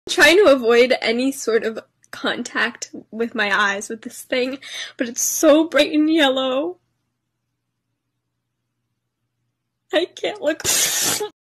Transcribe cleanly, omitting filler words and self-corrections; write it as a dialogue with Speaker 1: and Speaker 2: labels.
Speaker 1: Trying to avoid any sort of contact with my eyes with this thing, but it's so bright and yellow. I can't look.